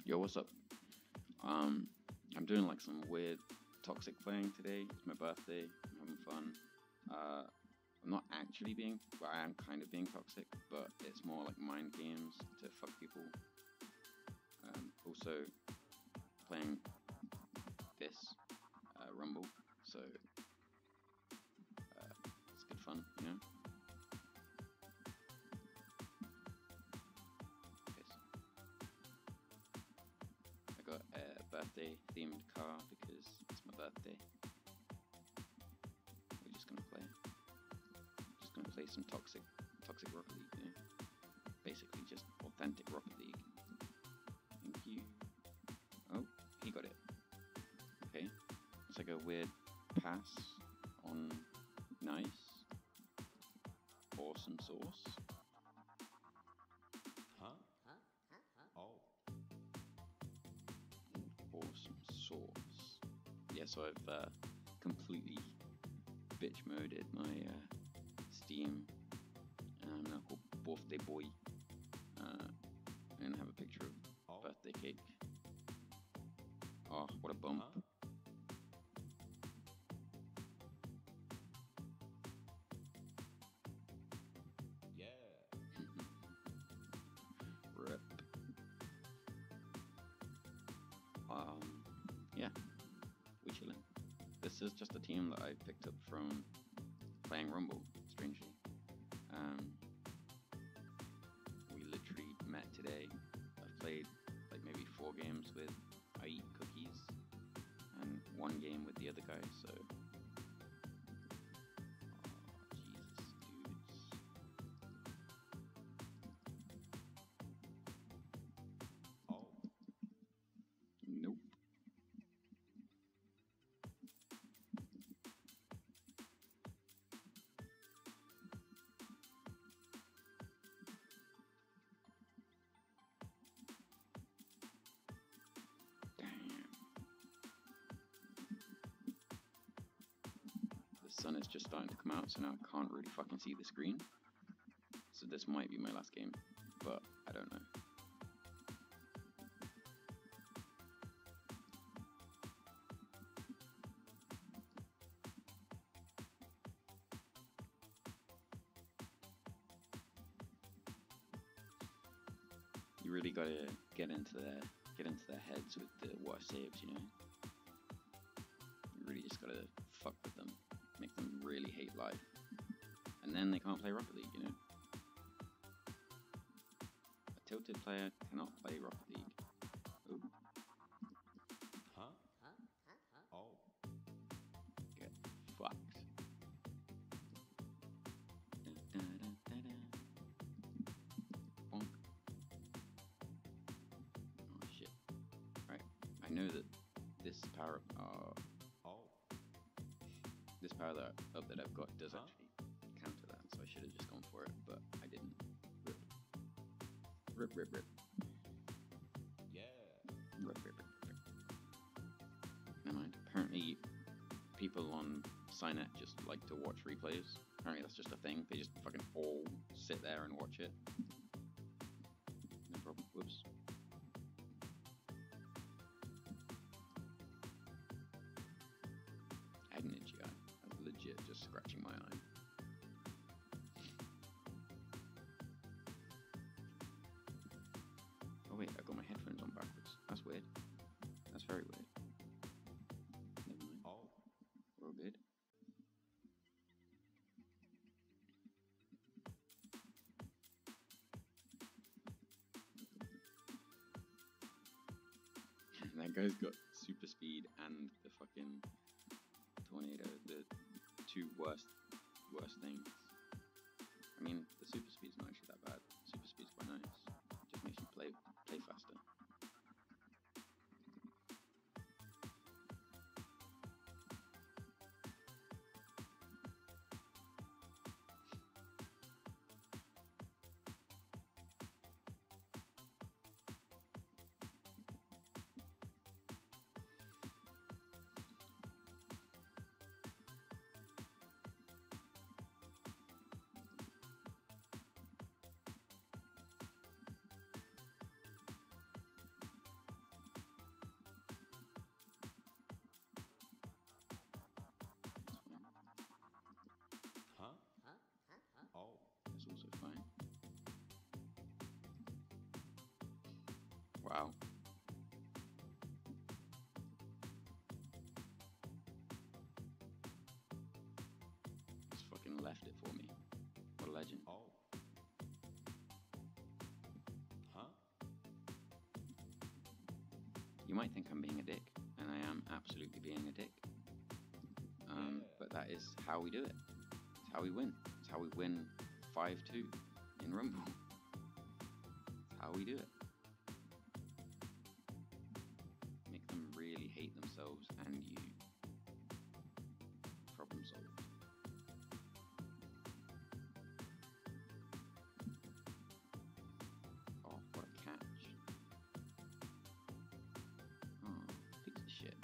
Yo, what's up? I'm doing like some weird toxic playing today. It's my birthday. I'm having fun. I'm not actually being, well, I am kind of being toxic, but it's more like mind games to fuck people. Also playing this Rumble, so it's good fun, you know. I got a birthday themed car because it's my birthday. We're just gonna play some toxic Rocket League, you know? Basically just authentic Rocket League. Thank you. Oh, he got it. Okay. It's like a weird pass on nice. Awesome sauce. Huh? Oh. Awesome sauce. Yeah, so I've completely bitch moded my Steam. I'm now called Birthday Boy. And have a picture of birthday cake. Oh, what a bump. Huh? Yeah. Rip. Yeah, we chillin'. This is just a team that I picked up from playing Rumble, strangely. We literally met today. I've played like maybe 4 games with I Eat Cookies and 1 game with the other guy, so... Oh, Jesus, dudes. Oh. Nope. The sun is just starting to come out, so now I can't really fucking see the screen. So this might be my last game, but I don't know. You really gotta get into their heads with the worst saves, you know? You really just gotta fuck with them, make them really hate life. And then they can't play Rocket League, you know? A tilted player cannot play Rocket League. Oh. Huh? Oh. Get fucked. Bonk. Oh shit. Right. I know that this power this power up that I've got does actually counter that, so I should have just gone for it, but I didn't. Rip. Rip. Yeah. Rip. Never mind. Apparently, people on Cynet just like to watch replays. Apparently that's just a thing. They just fucking all sit there and watch it. No problem. Whoops. I had an itchy eye. I was legit just scratching my eye. Oh wait, I've got my headphones on backwards. That's weird. That's very weird. Never mind. Oh. We're all good. That guy's got super speed and the fucking tornado, the 2 worst things. I mean, the super speed's not actually that bad. Super speed's quite nice. It just makes you play faster. Wow. Just fucking left it for me. What a legend. Oh. Huh? You might think I'm being a dick, and I am absolutely being a dick. But that is how we do it. It's how we win. It's how we win 5-2 in Rumble. It's how we do it. Make them really hate themselves and you. Problem solved. Oh, what a catch. Oh, piece of shit.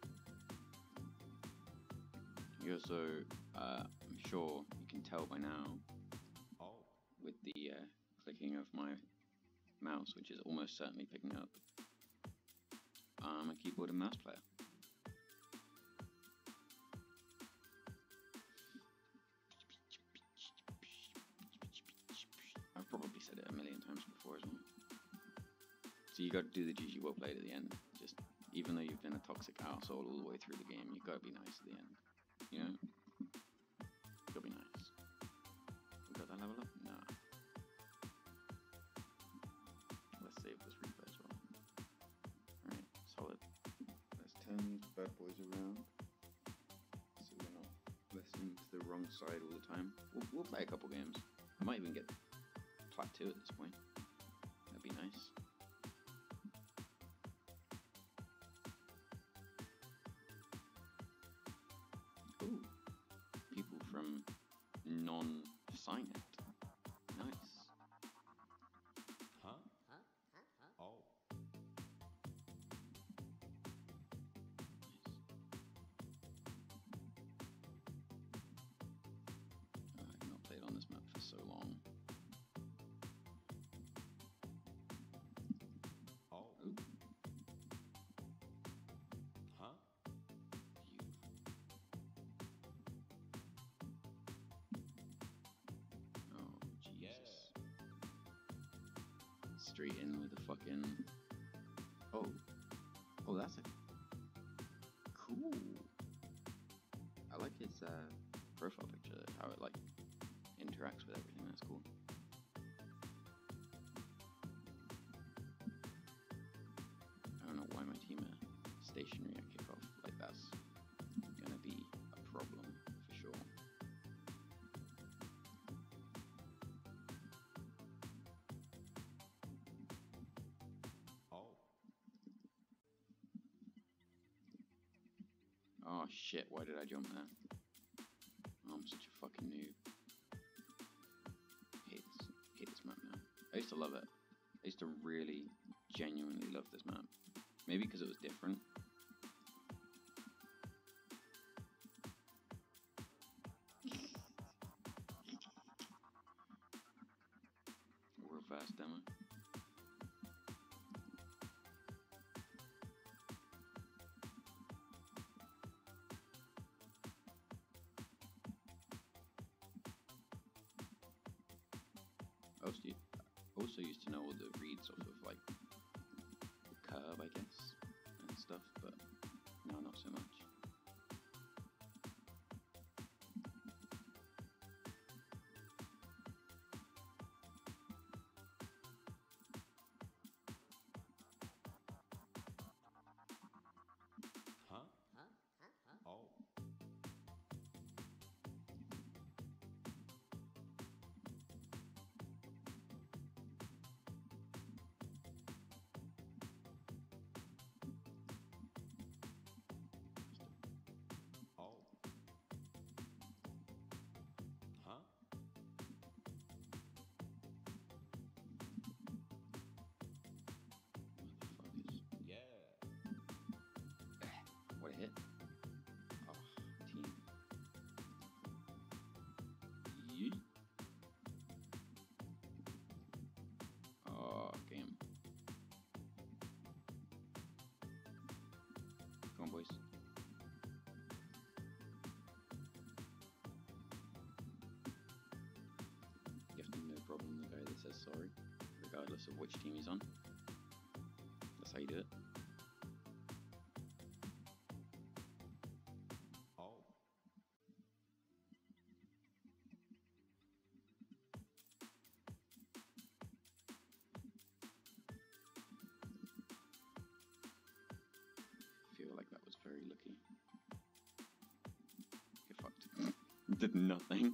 Yeah, so, I'm sure you can tell by now Oh. with the clicking of my mouse, which is almost certainly picking up, I'm a keyboard and mouse player. I've probably said it a million times before as well. So you got to do the GG well played at the end. Just, even though you've been a toxic arsehole all the way through the game, you got to be nice at the end. You know? You got to be nice. We got that level up? Nah. Let's save this replay as well. Alright, solid. Let's turn these bad boys around so we're not listening to the wrong side all the time. We'll play a couple games. I might even get plat 2 at this point. That'd be nice. Ooh, people from non-Signet. Nice. Huh? Oh. I've not played on this map for so long. Oh. Ooh, Huh? oh, Jesus. Yeah. Straight in with the fucking... Oh. Oh, that's a... Cool. I like his profile picture, how it like interacts with everything. That's cool. I don't know why my team are stationary at kickoff. Like, that's gonna be a problem for sure. Oh. Oh shit, why did I jump there? Oh, I'm such a fucking noob. Hate this map now. I used to love it. I used to really, genuinely love this map. Maybe because it was different. Reverse demo. Also used to know all the reads off of like the curve, I guess, and stuff, but now not so much. Huh? Oh. Oh. Huh? Motherfuckers. Yeah. What a hit. Oh, team. Yeet. Oh, game. Come on, boys. You have to no problem the guy that says sorry, regardless of which team he's on. That's how you do it. Oh. I feel like that was very lucky. Get fucked. Did nothing.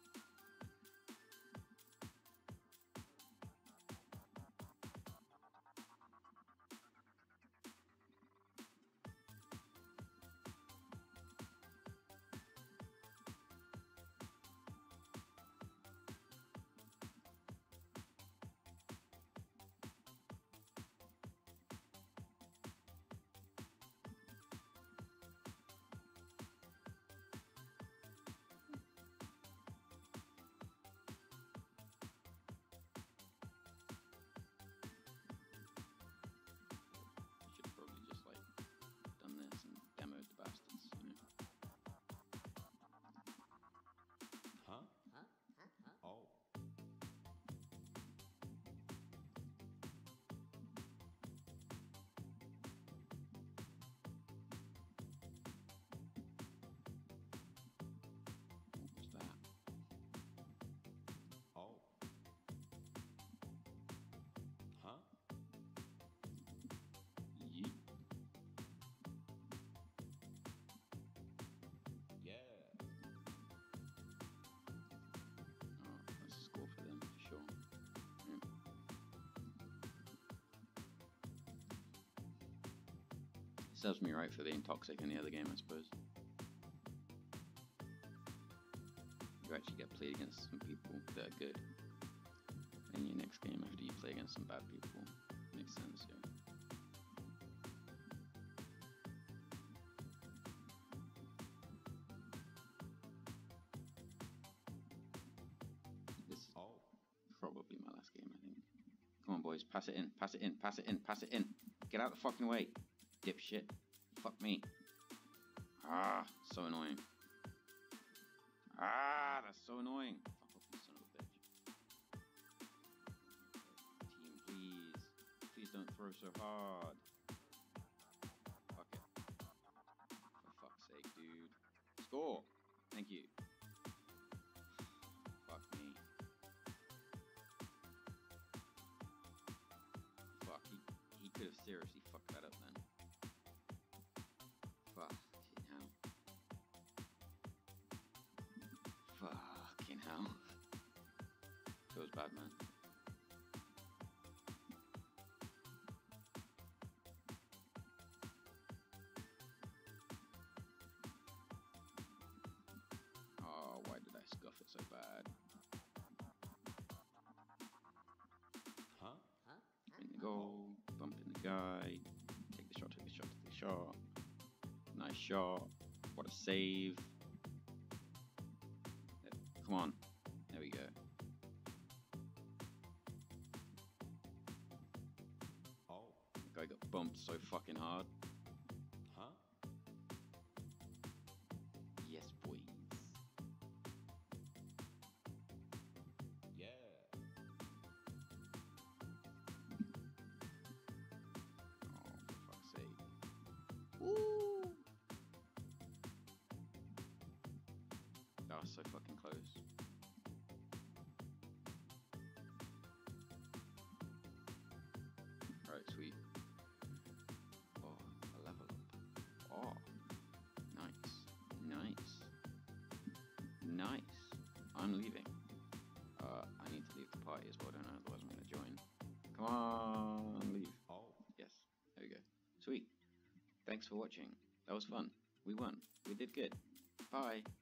Should probably just like done this and demoed the bastards, you know. Huh? Oh. What was that? Oh. Huh? Yeet. Yeah. Oh, that's a score for them for sure. Yeah. Serves me right for being toxic in the other game, I suppose. You actually get played against some people that are good in your next game after you play against some bad people. Makes sense, yeah. This is Oh. probably my last game, I think. Come on, boys, pass it in, pass it in, pass it in, pass it in. Get out the fucking way, dipshit. Fuck me. Ah, so annoying. Ah, that's so annoying. Fuck off, you son of a bitch. Team, please. Please don't throw so hard. Fuck it. For fuck's sake, dude. Score! Thank you. Fuck me. Fuck, he could have seriously fucked that up then. Fucking hell. Fucking hell. Feels bad, man. Oh, why did I scuff it so bad? Huh? In the goal, bumping the guy. Take the shot, take the shot, take the shot. Nice shot. What a save. Come on. There we go. Oh. The guy got bumped so fucking hard. Huh? Yes, boys. Yeah. Oh, for fuck's sake. Woo! That was so fucking close. Alright, sweet. Oh, a level up. Oh, nice. Nice. Nice. I'm leaving. I need to leave the party as well, don't I? Otherwise I'm gonna join. Come on, leave. Oh. Yes, there we go. Sweet. Thanks for watching. That was fun. We won. We did good. Bye.